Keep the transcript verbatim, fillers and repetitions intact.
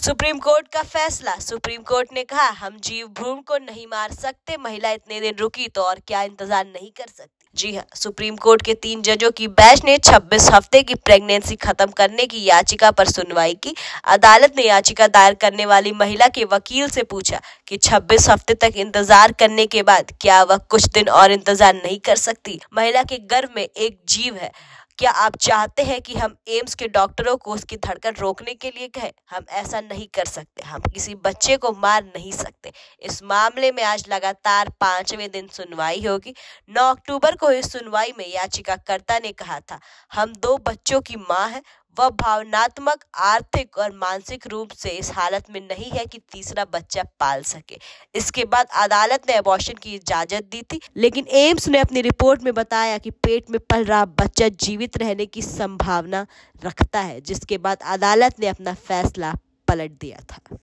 Supreme court का फैसला। Supreme court ने कहा, हम जीव भ्रूण को नहीं मार सकते, महिला इतने दिन रुकी तो और क्या इंतजार नहीं कर सकती। जी हाँ, सुप्रीम कोर्ट के तीन जजों की बेंच ने छब्बीस हफ्ते की प्रेगनेंसी खत्म करने की याचिका पर सुनवाई की। अदालत ने याचिका दायर करने वाली महिला के वकील से पूछा कि छब्बीस हफ्ते तक इंतजार करने के बाद क्या वह कुछ दिन और इंतजार नहीं कर सकती। महिला के गर्भ में एक जीव है। क्या आप चाहते हैं कि हम एम्स के डॉक्टरों को उसकी धड़कन रोकने के लिए कहें? हम ऐसा नहीं कर सकते। हम किसी बच्चे को मार नहीं सकते। इस मामले में आज लगातार पांचवें दिन सुनवाई होगी। नौ अक्टूबर को इस सुनवाई में याचिकाकर्ता ने कहा था, हम दो बच्चों की मां हैं। वह भावनात्मक, आर्थिक और मानसिक रूप से इस हालत में नहीं है कि तीसरा बच्चा पाल सके। इसके बाद अदालत ने अबॉर्शन की इजाजत दी थी, लेकिन एम्स ने अपनी रिपोर्ट में बताया कि पेट में पल रहा बच्चा जीवित रहने की संभावना रखता है, जिसके बाद अदालत ने अपना फैसला पलट दिया था।